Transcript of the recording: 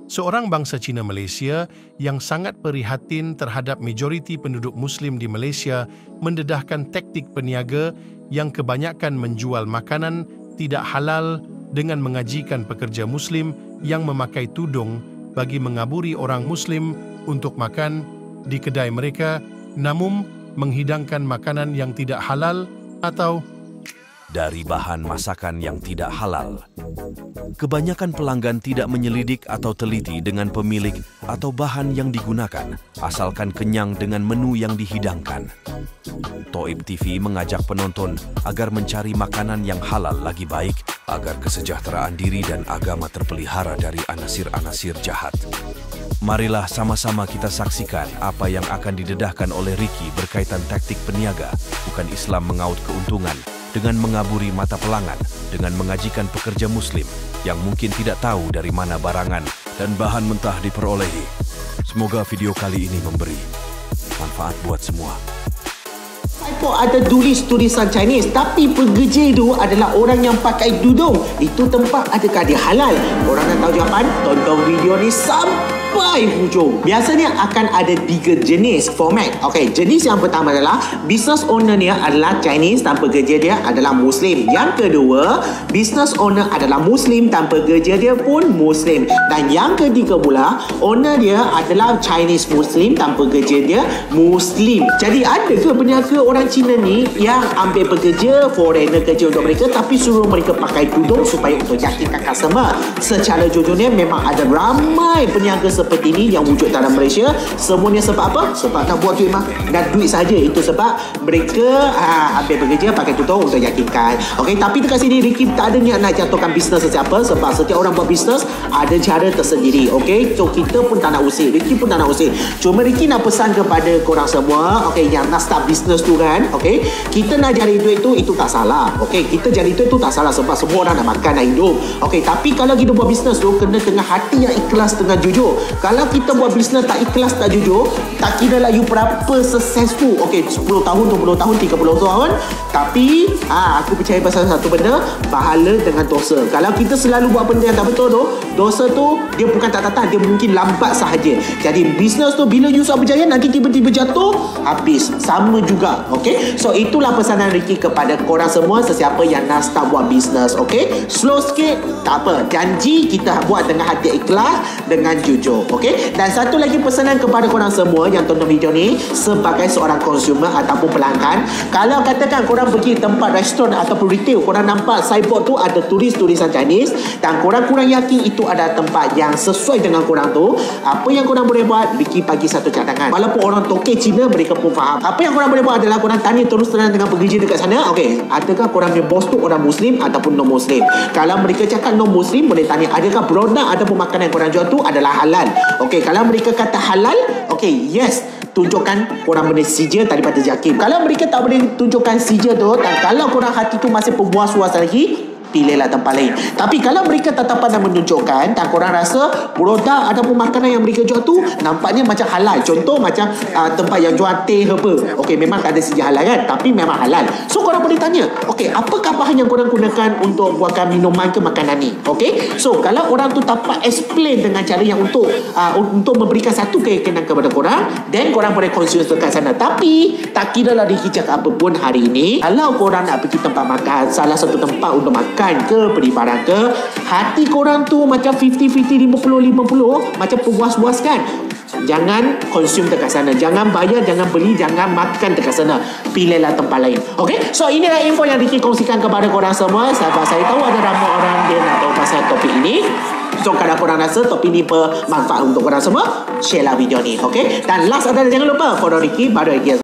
Seorang bangsa Cina Malaysia yang sangat prihatin terhadap majoriti penduduk Muslim di Malaysia mendedahkan taktik peniaga yang kebanyakan menjual makanan tidak halal dengan mengajikan pekerja Muslim yang memakai tudung bagi mengaburi orang Muslim untuk makan di kedai mereka, namun menghidangkan makanan yang tidak halal atau dari bahan masakan yang tidak halal. Kebanyakan pelanggan tidak menyelidik atau teliti dengan pemilik atau bahan yang digunakan, asalkan kenyang dengan menu yang dihidangkan. Toib TV mengajak penonton agar mencari makanan yang halal lagi baik agar kesejahteraan diri dan agama terpelihara dari anasir-anasir jahat. Marilah sama-sama kita saksikan apa yang akan didedahkan oleh Ricky berkaitan taktik peniaga, bukan Islam mengaut keuntungan, dengan mengaburi mata pelanggan, dengan mengajikan pekerja Muslim yang mungkin tidak tahu dari mana barangan dan bahan mentah diperolehi. Semoga video kali ini memberi manfaat buat semua. Signboard ada tulisan Chinese, tapi pekerja itu adalah orang yang pakai tudung. Itu tempat adakah dia halal? Korang nak tahu jawapan? Tonton video ni sampai hujung. Biasanya akan ada 3 jenis format. Okey, jenis yang pertama adalah business owner dia adalah Chinese dan pekerja dia adalah Muslim. Yang kedua, business owner adalah Muslim dan pekerja dia pun Muslim. Dan yang ketiga pula, owner dia adalah Chinese Muslim dan pekerja dia Muslim. Jadi ada ke peniaga orang Cina ni yang ambil pekerja foreigner kerja untuk mereka tapi suruh mereka pakai tudung supaya untuk yakinkan customer? Secara jujurnya memang ada ramai peniaga seperti ini yang wujud dalam Malaysia. Semuanya sebab apa? Sebab nak buat duit mah. Dan duit saja. Itu sebab mereka ambil pekerja pakai tudung untuk yakinkan. Okey, tapi dekat sini Ricky tak ada niat nak jatuhkan bisnes sesiapa, sebab setiap orang buat bisnes ada cara tersendiri. Okey, so kita pun tak nak usik, Ricky pun tak nak usik. Cuma Ricky nak pesan kepada korang semua, okey, yang nak start bisnes tu kan, okey, kita nak cari duit tu itu tak salah. Okey, kita cari duit tu tak salah sebab semua orang nak makan, nak hidup. Okey, tapi kalau kita buat bisnes tu kena dengan hati yang ikhlas, dengan jujur. Kalau kita buat bisnes tak ikhlas, tak jujur, tak kira lah you berapa successful. Okey, 10 tahun, 20 tahun, 30 tahun, tapi aku percaya pasal satu benda, pahala dengan dosa. Kalau kita selalu buat benda yang tak betul tu, dosa tu dia bukan tak datang, dia mungkin lambat sahaja. Jadi bisnes tu bila you sudah berjaya, nanti tiba-tiba jatuh, habis. Sama juga. Okey, so itulah pesanan Ricky kepada korang semua, sesiapa yang nak start buat bisnes. Okey, slow sikit tak apa, janji kita buat dengan hati ikhlas, dengan jujur. Okey, dan satu lagi pesanan kepada korang semua yang tonton video ni sebagai seorang consumer ataupun pelanggan, kalau katakan korang pergi tempat restoran ataupun retail, korang nampak signboard tu ada tulisan Chinese dan korang kurang yakin itu adalah tempat yang sesuai dengan korang tu, apa yang korang boleh buat? Ricky bagi satu cadangan. Walaupun orang toke Cina, mereka pun faham. Apa yang korang boleh buat adalah korang tanya terus terang dengan pekerja dekat sana. Okey, adakah korang punya bos tu orang Muslim ataupun non Muslim? Kalau mereka cakap non Muslim, boleh tanya adakah produk ataupun makanan yang korang jual tu adalah halal. Okey, kalau mereka kata halal, okey, yes, tunjukkan korang boleh sijil daripada Jakim. Kalau mereka tak boleh tunjukkan sijil tu, dan kalau korang hati tu masih berpuas-puas lagi, pilihlah tempat lain. Tapi kalau mereka tetap pandai menunjukkan dan korang rasa produk ataupun makanan yang mereka jual tu nampaknya macam halal, contoh macam tempat yang jual teh apa, okey, memang tak ada sijil halal kan, tapi memang halal, so korang boleh tanya, okey, apakah bahan yang korang gunakan untuk buatkan minuman ke makanan ni? Okey, so kalau orang tu dapat explain dengan cara yang untuk memberikan satu keyakinan kepada korang, then korang boleh konsumsi dekat sana. Tapi tak kira lah Ricky cakap apa pun hari ini, kalau korang nak pergi tempat makan, salah satu tempat untuk makan ke, beli barang ke, hati korang tu macam 50-50, 50-50, macam puas-puas kan, jangan konsum dekat sana, jangan bayar, jangan beli, jangan makan dekat sana, pilihlah tempat lain. Okey, so inilah info yang Ricky kongsikan kepada korang semua. Sebab saya tahu ada ramai orang dia nak tahu pasal topik ini. So kalau korang rasa topik ini bermanfaat untuk korang semua, share lah video ni. Okey, dan last adalah jangan lupa follow Ricky, baru lagi